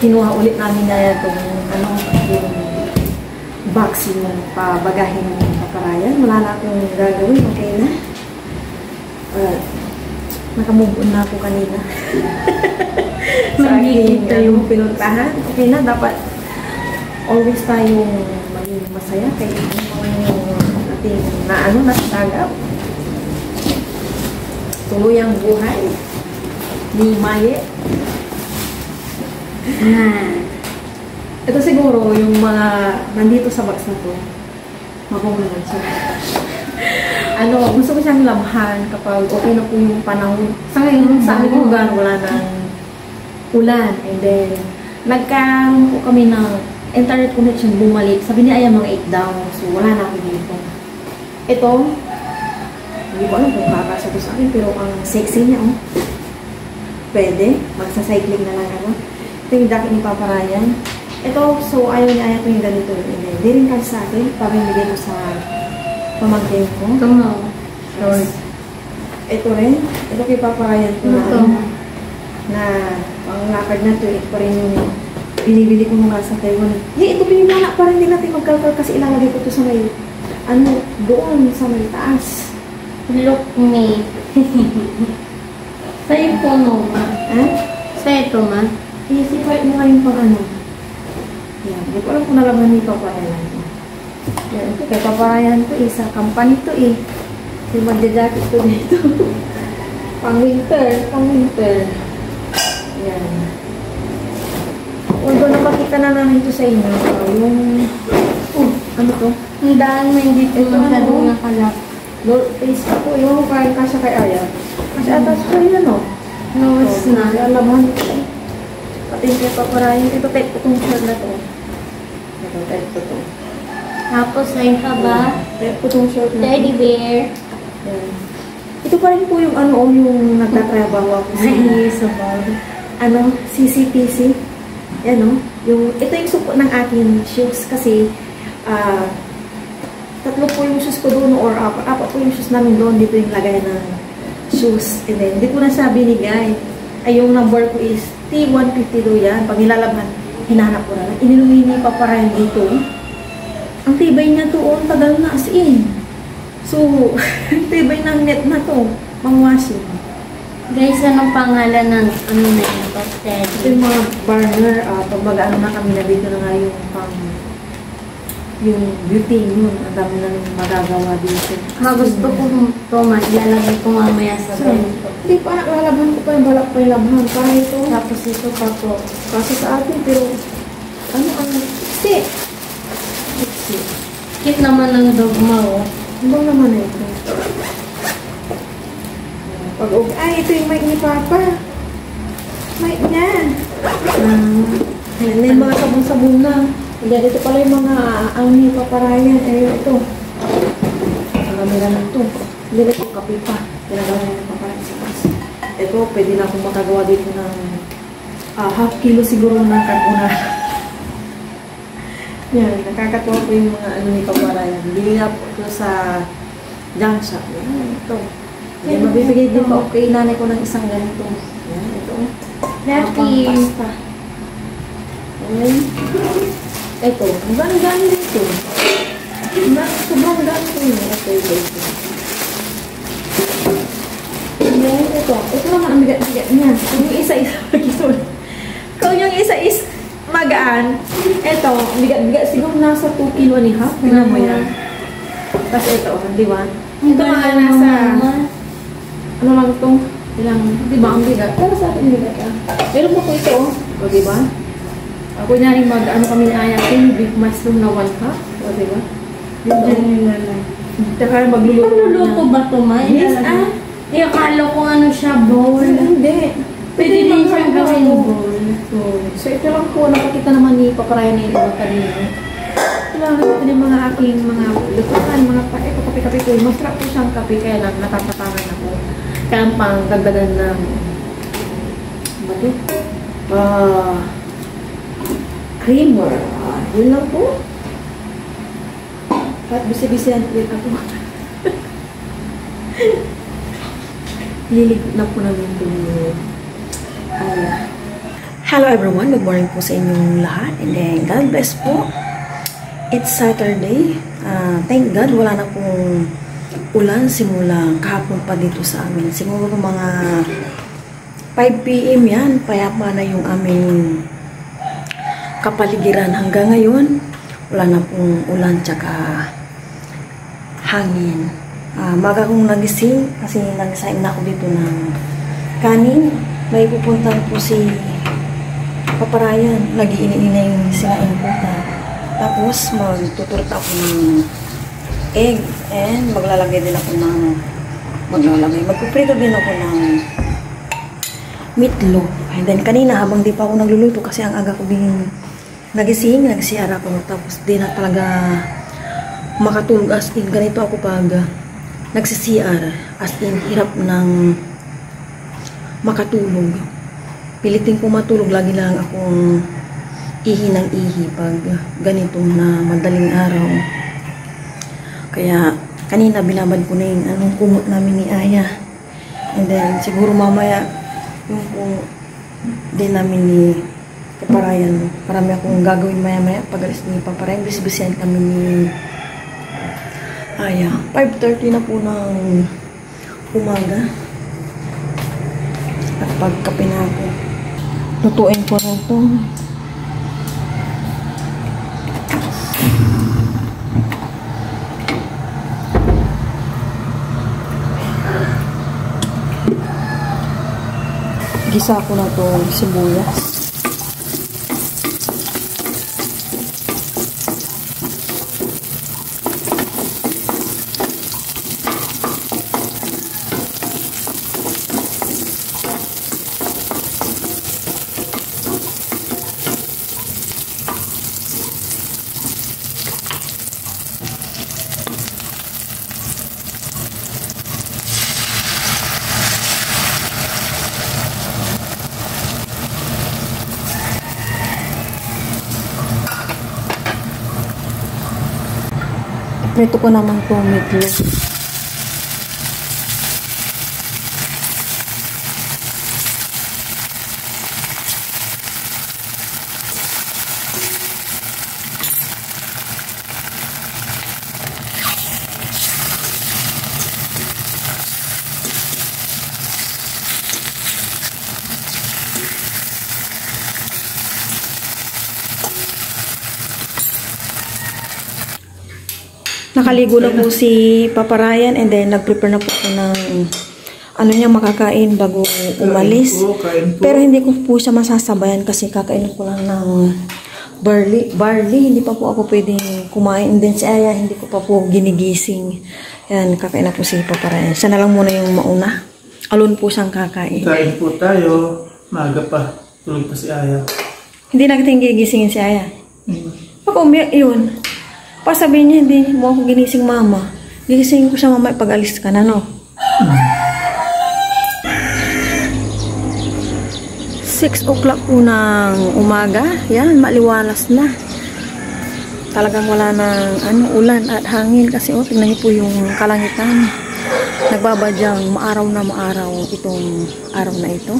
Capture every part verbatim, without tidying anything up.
kinuha ulit namin na itong ano, yung box yung pabagahin ng paparayan. Wala na akong gagawin. Okay na. Uh, Nakamove on na ako kanina. Sa aking ano, pinuntahan. Okay na. Dapat always tayong maging masaya. Kaya yung ating na ano, nasagap. Tuloy ang buhay ni Maye. Ah. Ito siguro yung mga nandito sa box na to. Makukulan siya. Ano, gusto ko siyang lamhan kapag okay na po yung panahon. Sa ngayon, sa aming lugar, wala nang ulan. And then, nagkaroon po kami ng internet connection bumalik. Sabi niya, ay mga eight daw. So, wala na ako dito. Ito, hindi ko alam kung kakasya ko sa akin, pero ang sexy niya, oh. Pwede. Magsa-cycling na lang ako. Ito yung jacket ni Papa Ryan. Ito, so ayaw niya, ayaw ko yung ganito. Hindi rin kasi sa akin, pabibigay ko sa pamangkin ko. Ito mo. Short. Ito rin. Ito kay Papa Ryan ko na, na panglakad na ito. Ito pa rin yung binibili ko nga sa Taiwan. Hey, ito pinimana pa rin din natin magkalkal kasi ilalagay ko ito sa may, ano, doon sa may taas. Look me. Sa ito mo, ma. Eh? Sa ito, ma. Isipay mo ngayon pang ano. Yan. Hindi ko alam kung nalaman ni Papa Ryan. Yan. Ito kay Papa Ryan ko. Isa company to eh. Yung magja-jacket ko dito. Pang winter. Pang winter. Yan. Although napakita na namin ito sa inyo. Yung... Oh, ano to? Ang daan mo hindi ito masyadong nakalap. Lord, face ka po. Yung kain ka siya kay Aya. Kasi atas ko yun, ano? No, it's not. Lalaman ko. Pati kay Papa Ryan. Ito type ko itong shirt na to. Ito type ko to. Tapos, ay ka ba? Type ko itong shirt na to. Teddy bear. Yan. Ito pa rin po yung ano, yung nagtatrabaho ako sa ano, C C P C. Yan, no? Yung, ito yung suko ng aking shoes kasi ah, uh, tatlo po yung shoes ko doon or apat, apat po yung shoes namin doon. Dito yung lagay ng shoes. And then, hindi ko na siya binigay. Ay, yung number ko is T one fifty do yan. Pag nilalabhan, hinanap ko na lang. Iniluwi niya pa rin dito. Ang tibay niya doon, tagal na as in. So, tibay ng net na to. Pang-washing. Guys, anong pangalan ng ano na yun? Pastel. Ito yung mga burner. Uh, pag mag-ano na kami na dito na nga yung pang yung beauty yun. Ang dami na magagawa dito. Ma, gusto ko ito, ma. Ilalagay ko mamaya sa so, bento. hindi pa nakalabhan ko pa yung balak pa yung labhan. Para ito. Tapos ito pa po. Kasi sa atin, pero ano ang sit. Sit. Cute naman ng dogma, oh. Ano naman na ito? Pag ay, ito yung mic ni Papa. Mic niya. Um, Ayan, yung mga sabon-sabon na. Ayan, ito pala yung mga ang ni Papa Ryan. Ayan, ito. Marami lang ito. Hindi na ito kape pa. Pinagawa niya ng Papa Ryan sa kasi. Ito, pwede na akong makagawa dito ng uh, half kilo siguro ng carbonara. Yan, nakakatawa po yung mga ano ni Papa Ryan. Bili nga po ito sa junk shop. Yan, ito. Yan, mabibigay din pa okay nanay ko ng isang ganito. Yan, ito. Lucky. Pasta. Yan. Ito, ang gani dito. Sobrang gani ito. Okay, ito. Yan, ito. Ito naman ang bigat-bigat niya. Yung isa-isa mag-isul. Kung yung isa is magaan, ito, bigat-bigat. Siguro nasa two kilo and a half. Tingnan mo yan. Tapos ito, di ba? Ito mga nasa... Ano lang ito? Ilang, di ba, ang bigat? Pero sa akin bigat ah. Meron po ko ito, oh. O, di ba? Ako niya rin mag, ano kami na ayakin, beef mushroom na one cup. O, di ba? Diyan yung lalay. Tsaka magluluto niya. Magluluto ba ito, ma? Yes, ah. Eh, akala ko ano siya, bowl. Hindi. Pwede din siyang gawin bowl. So, so, ito lang po, nakakita naman ni Papa Ryan na iba kanina. Kailangan ito yung mga aking mga lutuan, mga pa, ito, kape-kape ko. Masarap po siyang kape, kaya lang natatatangan ako. Kaya pang dagdagan ng bato? Ah, creamer. Ah, yun lang po. At bisi-bisihan ulit ako. Lilig na po namin ito. Ala. Hello everyone, good morning po sa inyong lahat, and then God bless po. It's Saturday. Uh, thank God wala na pong ulan simula kahapon pa dito sa amin. Siguro mga five p m yan, payapa na yung aming kapaligiran. Hanggang ngayon wala na pong ulan tsaka hangin. Uh, maga kong nagising kasi nagsaing na ako dito ng kanin. May pupuntan po si Paparayan. Lagi ini-ina yung sinain ko na. Tapos magtuturta ako ng egg and maglalagay din ako ng maglalagay. Magpuprito din ako ng meatloaf. And then kanina habang di pa ako nagluluto kasi ang aga ko din nagising, nag-C R ako. Tapos di na talaga makatulog as in. Ganito ako pag nagsi-C R. As in, hirap ng makatulog. Pilitin ko matulog. Lagi lang akong ihi ng ihi pag ganito na madaling araw. Kaya kanina binabad ko na yung anong kumot namin ni Aya. And then siguro mamaya yung kumot din namin ni Paparayan. Parami akong gagawin maya maya pag alis ni Paparayan. Bisbisihan kami ni Aya. five thirty na po ng umaga. At pagkape na ako. Lutuin ko na ito. Gisa ko na ito sibuyas. Prito ko naman itong meatloaf. Nakaligo na po si Paparayan and then nag-prepare na po ako ng ano niya makakain bago umalis. Pero hindi ko po siya masasabayan kasi kakain ko lang ng barley. Barley, hindi pa po ako pwedeng kumain. And then si Aya, hindi ko pa po ginigising. Yan, kakain na po si Paparayan. Siya na lang muna yung mauna. Alone po siyang kakain. Kain po tayo. Maaga pa. Tulog pa si Aya. Hindi natin gigisingin si Aya. Hmm. Pag umiyak yun. Pasabihin niya, hindi mo ako ginising mama. Gigising ko siya mama pag alis ka na, no? six o'clock po ng umaga. Yan, maliwalas na. Talagang wala ng ano, ulan at hangin. Kasi oh, tignan niyo po yung kalangitan. Nagbabadyang maaraw na maaraw itong araw na ito.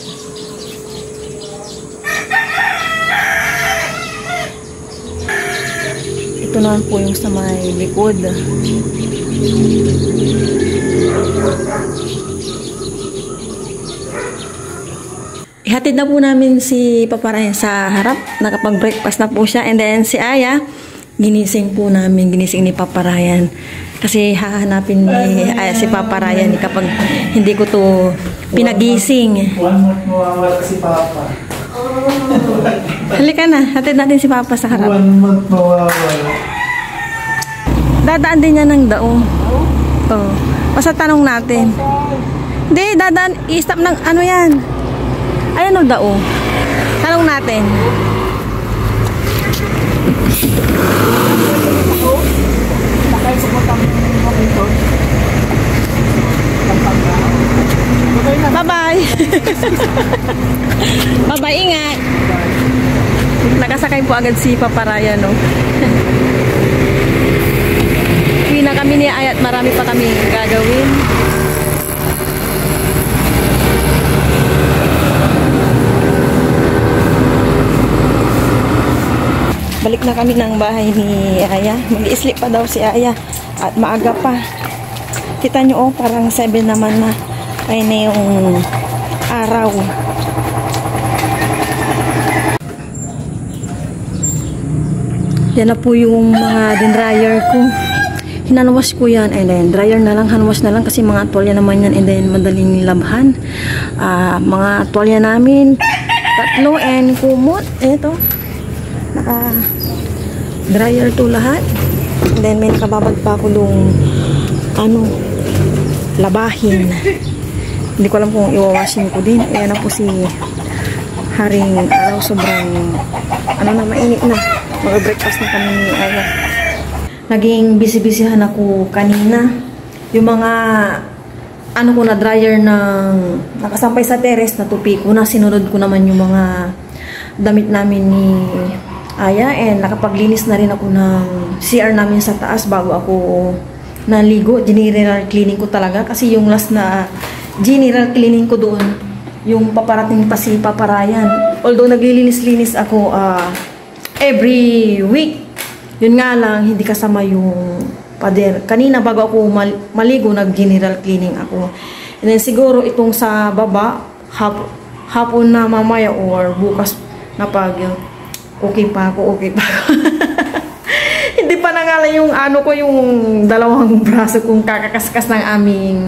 Ito naman po yung sa may likod. Ihatid na po namin si Paparayan sa harap. Nakapag-breakfast na po siya. And then si Aya, ginising po namin. Ginising ni Paparayan. Kasi hahanapin ni Aya si Paparayan kapag hindi ko to pinagising. One month mawawala si Papa. Halika na, hatid natin si Papa sa harap. One month mawawala. Dadaan din niya ng daong. Oo. Basta tanong natin. Hindi, dadaan, i-stop ng ano yan. Ayan o daong. Tanong natin. Bye-bye. Bye-bye, ingat. Nakasakay po agad si Paparayan, no? Uwi na kami ni Aya at marami pa kami gagawin. Balik na kami ng bahay ni Aya. Mag-i-sleep pa daw si Aya. At maaga pa. Kita nyo, oh, parang seven naman na. Ay na yung araw. Yan na po yung mga din-dryer ko. Hinanwash ko yan, and then dryer na lang, handwash na lang kasi mga tuwalya naman yan, and then madaling labhan. Uh, mga tuwalya namin, tatlo, and kumot. Ito, naka dryer to lahat. And then may nakababad pa ako nung ano, labahin. Hindi ko alam kung iwawashing ko din. Ayan na po si Haring araw, sobrang ano na, mainit na. Mag-breakfast na kami ni Aya. Naging busy-busyhan ako kanina. Yung mga ano ko na dryer ng nakasampay sa terrace na tupi ko na, sinunod ko naman yung mga damit namin ni Aya, and nakapaglinis na rin ako ng C R namin sa taas bago ako naligo. General cleaning ko talaga kasi yung last na general cleaning ko doon, yung paparating pa si Paparayan. Although naglilinis-linis ako uh, every week, yun nga lang, hindi kasama yung pader. Kanina bago ako mal maligo, nag-general cleaning ako. And then siguro itong sa baba, hap hapon na mamaya or bukas na pag okay pa ako, okay pa ako. Hindi pa nangala yung ano ko, yung dalawang braso kong kakakaskas ng aming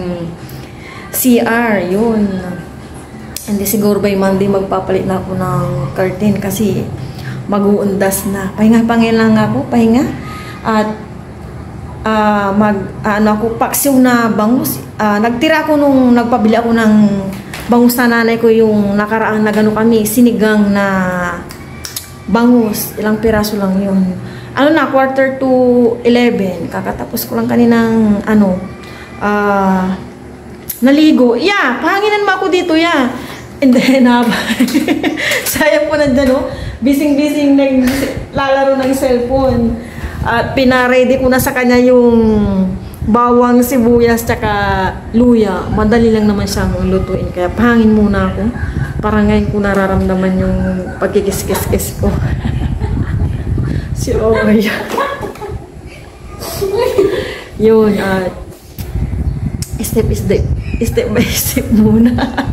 C R, yun. Hindi siguro by Monday magpapalit na ako ng curtain kasi mag-uundas na. Pahinga-pangin lang ako, pahinga. At uh, mag, uh, ano ako, paksiw na bangus. Uh, nagtira ako nung nagpabili ako ng bangus na nanay ko yung nakaraang na gano kami, sinigang na bangus. Ilang piraso lang yun. Ano na, quarter to eleven. Kakatapos ko lang kaninang, ano, ah, uh, naligo. Yeah, pahanginan mo ako dito, yeah. And then, uh, sayang po nandyan, no? Bising-bising naglalaro ng cellphone. At pinaready ko na sa kanya yung bawang, sibuyas, tsaka luya. Madali lang naman siyang lutuin. Kaya pahangin muna ako. Para ngayon ko nararamdaman yung pagkikis-kis-kis ko. Si Oya. Yun, at step is step, step by step muna.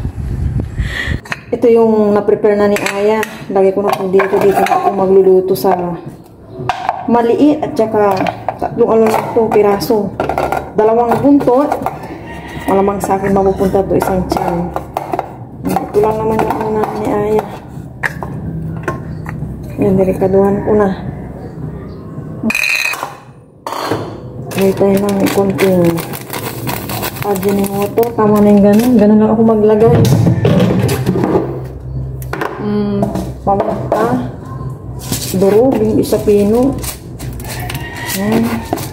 Ito yung na-prepare na ni Aya. Lagi ko na po dito, dito na ako magluluto sa maliit at saka tatlong ano lang ito, piraso. Dalawang buntot. Malamang sa akin mapupunta ito isang tiyan. Ito lang naman yung ano na ni Aya. Yan, delikaduhan ko na. May tayo ng konting Ajinomoto. Tama na yung ganun. Ganun lang ako maglagay. Mm, pamata. Durog. Yung isa pino. Yan.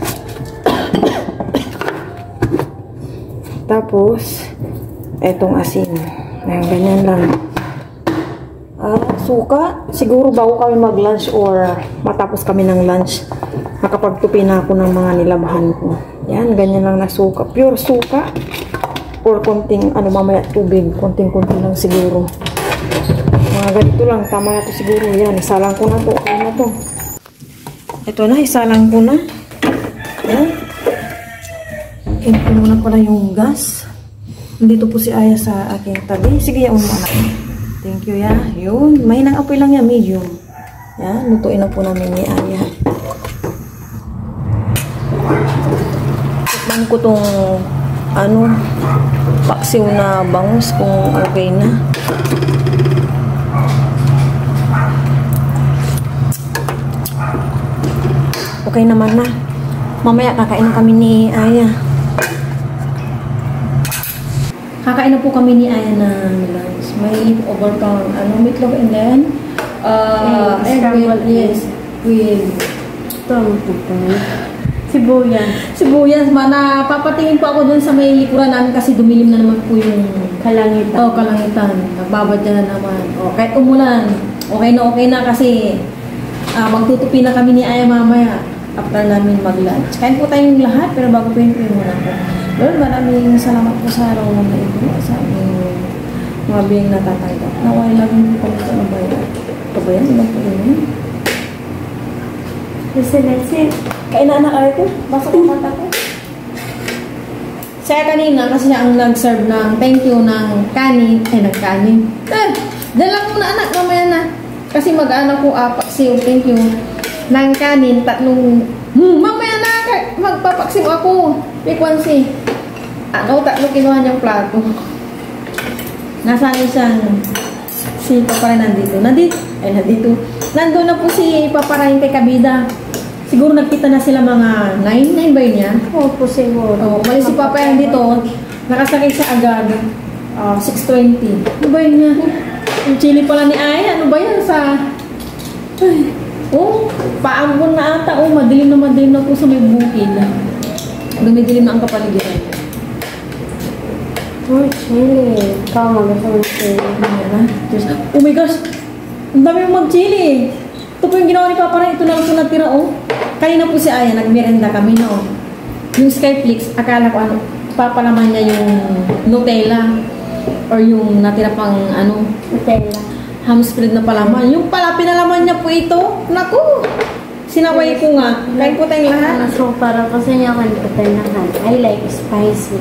Tapos, etong asin. Ayan, ganyan lang. At suka. Siguro bago kami mag-lunch or matapos kami ng lunch, nakapagtupi na ako ng mga nilabahan ko. Yan, ganyan lang na suka. Pure suka. Or konting, ano, mamaya tubig. Konting-konting lang siguro. Mga ganito lang. Tama na to siguro. Yan, isalang ko na to. Okay na to. Ito na, isalang ko na. Yan. Yan ko muna pala yung gas. Dito po si Aya sa aking tabi. Sige, yan mo anak. Thank you, ya. Yun. May nang apoy lang yan, medium. Yan, lutuin na po namin ni Aya. Tikman ko tong ano, paksiw na bangus kung okay na. Okay naman na. Mamaya kakain na kami ni Aya. Kakain na po kami ni Aya ng lunch. May overcome, ano, meatloaf, and then uh, egg with, yes, with tawag po po. Sibuyas. Sibuyas. Mana, papatingin po ako dun sa may likuran namin kasi dumilim na naman po yung kalangitan. Oh, kalangitan. Nagbabadya na naman. Oh, kahit umulan, okay na okay na kasi uh, magtutupi na kami ni Aya mamaya after namin mag-lunch. Kain po tayong lahat, pero bago po yun po yung muna po. Lord, maraming salamat po sa araw na ito sa aming mga biyang natatanggap. Naway laging po kami sa nabayan. Ito ba yan? Ilang po yun? Listen, listen. Kain na anak ay ko. Basa ko mata ko. Saya kanina kasi siya ang nag-serve ng thank you ng kanin. Ay, nagkanin. Eh, dyan lang muna anak. Mamaya na. Kasi mag-ano ko apaksiw. Thank you. Ng kanin. Tatlong... Hmm, mamaya na. Magpapaksiw ako. Frequency. Ano, tatlo kinuha niyang plato. Nasaan siyang... Si Papa rin nandito. Nandito. Ay, nandito. Nandun na po si Papa rin kay Kabida. Siguro nagkita na sila mga nine. nine ba yun niya? Oo po siguro. Oo, mali si Papa yan dito. Nakasakay siya agad. Uh, six twenty. Ano ba yun niya? Yung chili pala ni Aya. Ano ba yan sa... Ay. Oh, paambon na ata. Oh, madilim na madilim na po sa may bukid. Dumidilim na ang kapaligiran. Oh, chili. Ikaw mag-gusto ng chili. Oh my gosh! Ang dami yung mag-chili. Ito po yung ginawa ni Papa rin. Ito na lang po natira, oh. Kanina po si Aya, nagmerenda kami, no? Yung Skyflix, akala ko ano, papalaman niya yung Nutella. Or yung natira pang, ano, Nutella. ham spread na palaman. Yung pala, pinalaman niya po ito. Naku! Sinaway ko nga. Kain po tayong lahat. So, para kasi niya ako nagpatanahan. I like spicy.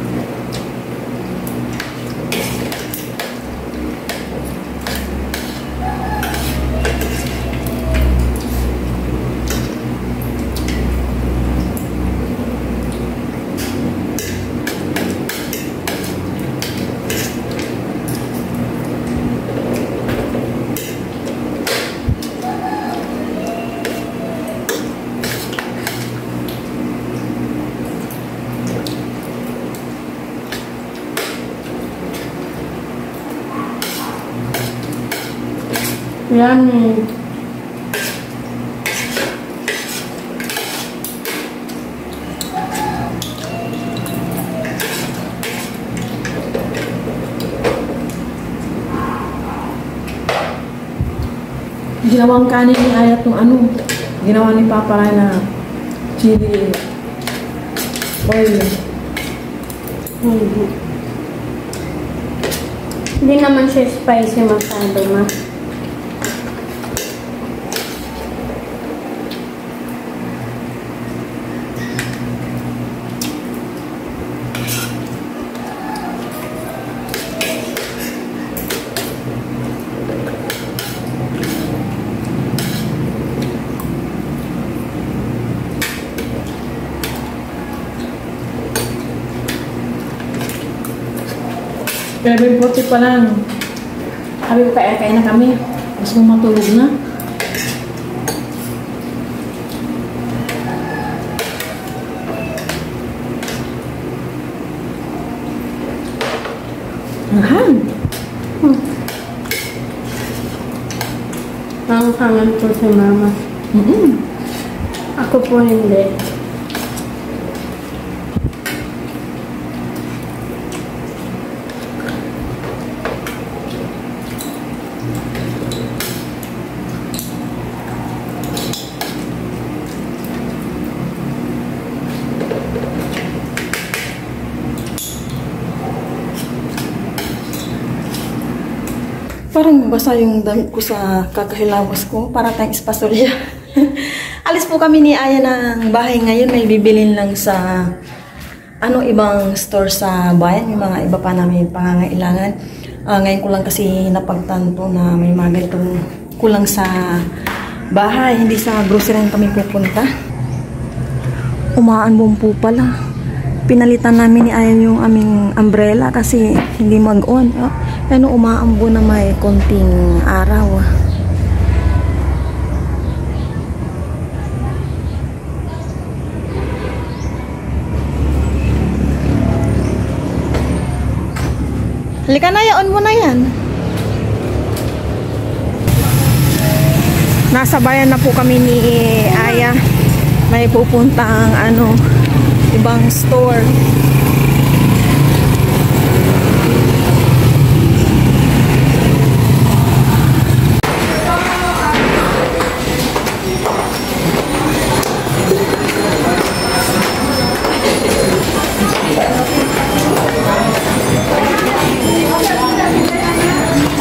Yummy. Ginawang kanin ni Aya itong ano. Ginawa ni Papa rin na chili oil. Hindi. Hindi naman siya spicy masyado, ma. eleven forty pa lang. Sabi ko, kaya-kaya na kami. Gusto mo matulog na. Ahan. Hmm. Ang kangen po si Mama. Mm-hmm. Ako po hindi. Parang basa yung damit ko sa kakahilawas ko. Para tayong espastorya. Alis po kami ni Aya ng bahay ngayon. May bibilin lang sa ano ibang store sa bayan. Yung mga iba pa namin pangangailangan. Uh, ngayon ko lang kasi napagtanto na may mga ganitong kulang sa bahay. Hindi sa grocery kami pupunta. Umaanbong po pala. Pinalitan namin ni Aya yung aming umbrella kasi hindi mag-on. Oh. Ano, umaambo na may konting araw. Halika na, yaon mo na yan. Nasa bayan na po kami ni Aya. May pupuntang ano, ibang store.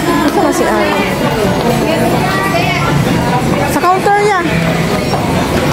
Si Aya. Sa counter niya.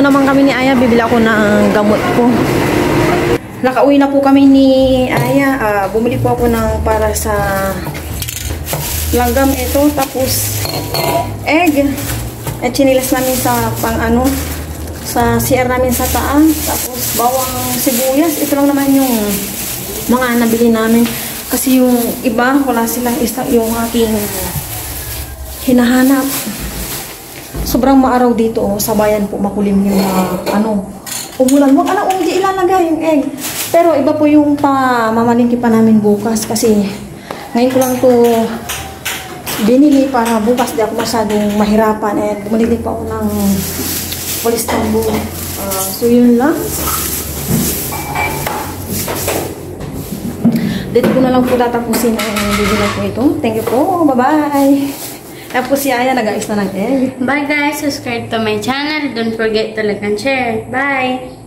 naman kami ni Aya, bibili ako ng gamot ko. Nakauwi na po kami ni Aya. Uh, bumili po ako ng para sa langgam ito. Tapos egg. At chinilas namin sa pang ano, sa C R namin sa taas. Tapos bawang sibuyas. Ito lang naman yung mga nabili namin. Kasi yung iba, wala silang isa yung aking hinahanap. Sobrang maaraw dito. Oh. Sa bayan po, makulim yung uh, ano, umulan. Huwag alam, hindi ilalagay yung egg. Pero iba po yung pa mamalingki pa namin bukas. Kasi ngayon ko lang to binili para bukas di ako masyadong mahirapan. At bumili pa ako ng polistambo. Uh, so yun lang. Dito ko na lang po tatapusin ang video ko ito. Thank you po. Bye-bye. Tapos si Aya nag-ayos na ng egg. Bye guys. Subscribe to my channel. Don't forget to like and share. Bye.